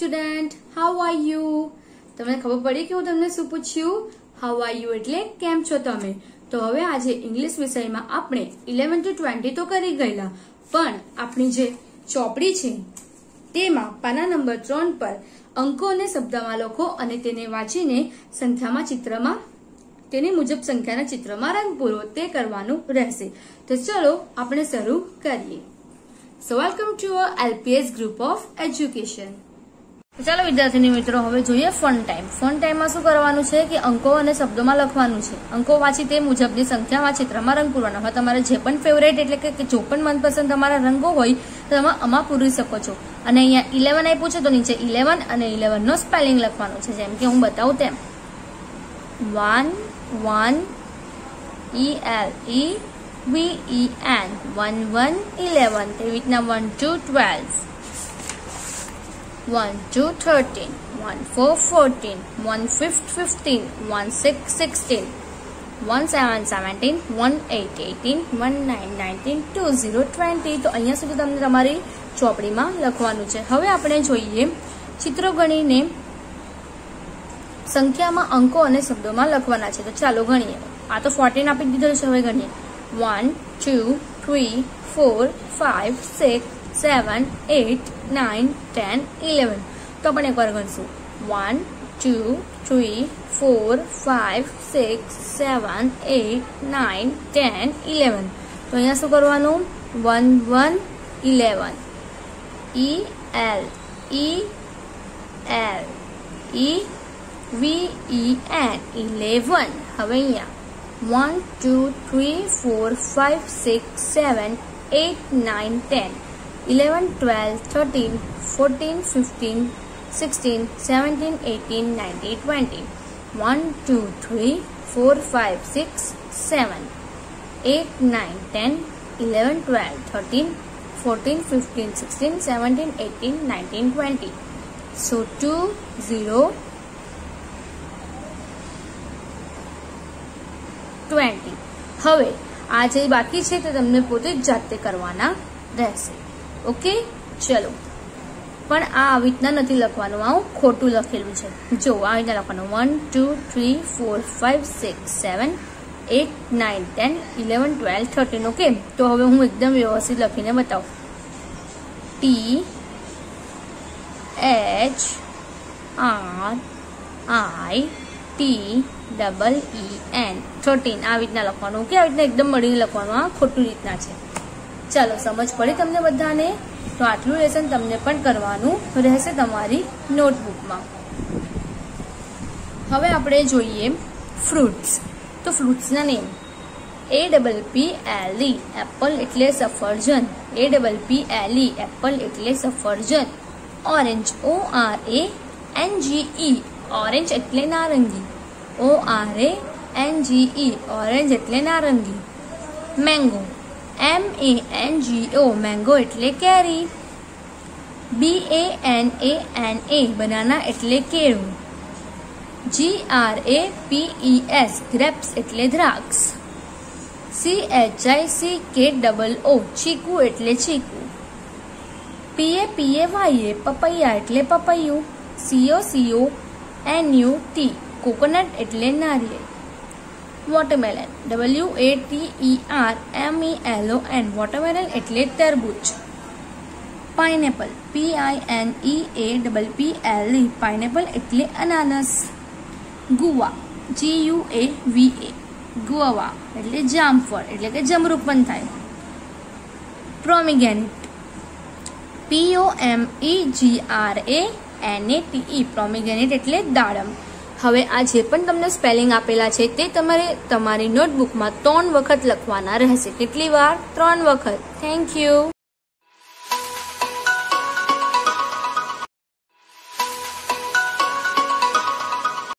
Student, how are you? તમને ખબર પડી કે હું તમને શું પૂછ્યું? હાઉ આર યુ એટલે કેમ છો તમે? તો હવે આજે ઇંગ્લિશ વિષયમાં આપણે 11 to 20 તો કરી ગયેલા, પણ આપણી જે ચોપડી છે તેમાં પાના નંબર 3 પર અંકોને શબ્દમાં લખો અને તેને વાંચીને સંખ્યામાં ચિત્રમાં તેની મુજબ સંખ્યાના ચિત્રમાં રંગ પૂરો તે કરવાનું રહેશે. તો ચલો આપણે શરૂ કરીએ. So welcome to our LPS group of education. ચાલો વિદ્યાર્થી મિત્રો, હવે જોઈએ ફન ટાઈમ. ફન ટાઈમમાં શું કરવાનું છે કે અંકો અને શબ્દોમાં લખવાનું છે. અંકો વાંચી તે મુજબની સંખ્યામાં ચિત્રમાં રંગ પૂરવાના. હવે તમારે જે પણ ફેવરેટ એટલે કે જો પણ મનપસંદ તમારા રંગો હોય તો તમે આમાં પૂરી શકો છો. અને અહીંયા 11 આપ્યું છે તો નીચે 11 અને 11 નો સ્પેલિંગ લખવાનું છે, જેમ કે હું બતાવું તેમ 1 ELEVEN 1 11. તેવી રીતના 1 2 12, 1 2 13, 1 4 14, 1 5 15, 1 6 16, 1 7 17, 1 8 18, 1 9 19, 2 0 20. તો અહીંયા સુધી તમને તમારી ચોપડીમાં લખવાનું છે. હવે આપણે જોઈએ ચિત્રો ગણીને સંખ્યામાં અંકો અને શબ્દોમાં લખવાના છે. તો ચાલો ગણીએ. આ તો 14 આપી દીધેલું છે. હવે ગણીએ 1 2 3 4 5 6 7 8 9 10 11. તો આપણે એકવાર ગણશું 1 2 3 4 5 6 7 8 9 10 11. તો અહીંયા શું કરવાનું? 1 1 11 EL ELEVEN 11. હવે અહીંયા 1 2 3 4 5 6 7 8 9 10 11 12 13 14 15 16 17 18 19 20. 1 2 3 4 5 6 7 8 9 10 11 12 13 14 15 16 17 18 19 20. So 2 0 20. હવે આ જે બાકી છે તે તમને પોતે જ જાતે કરવાના રહેશે. ઓકે, ચલો. પણ આ આવી રીતના નથી લખવાનું, આવું ખોટું લખેલું છે. જો આવી રીતના લખવાનું 1 2 3 4 5 6 7 8 9 10 11 12 13. ઓકે, તો હવે હું એકદમ વ્યવસ્થિત લખીને બતાવું. THREEN 13. આવી રીતના લખવાનું. કે આવી રીતના એકદમ મળીને લખવાનું. આ ખોટું રીતના છે. ચાલો, સમજ પડી તમને બધાને? તો આટલું લેસન તમને પણ કરવાનું રહેશે તમારી નોટબુકમાં. હવે આપણે જોઈએ ફ્રૂટ્સ. તો ફ્રૂટ્સના નેમ APPLE એપલ એટલે સફરજન. APPLE એપલ એટલે સફરજન. ઓરેન્જ ORANGE ઓરેન્જ એટલે નારંગી. ORANGE ઓરેન્જ એટલે નારંગી. મેંગો MANGO મેંગો એટલે કેરી. BANANA બનાના એટલે કેળું. GRAPES ગ્રેપ્સ એટલે દ્રાક્ષ. CHICKOO ચીકુ એટલે ચીકુ. PAPAYA પપૈયા એટલે પપૈયું. COCONUT કોકોનટ એટલે નારિયેળ. વોટરમેલન WATERMELON વોટરમેલન એટલે તરબૂચ. પાઇનેપલ PINEAPPLE પાઇનેપલ એટલે અનાનસ. ગુવા GUAVA ગુઆવા એટલે જામફળ એટલે કે જમરૂખ પણ થાય. પ્રોમિગ્રેનેટ POMEGRANATE પ્રોમિગ્રેનેટ એટલે દાડમ. હવે આ જે પણ તમને સ્પેલિંગ આપેલા છે તે તમારે તમારી નોટબુકમાં 3 વખત લખવાના રહેશે. કેટલી વાર? 3 વખત. Thank you.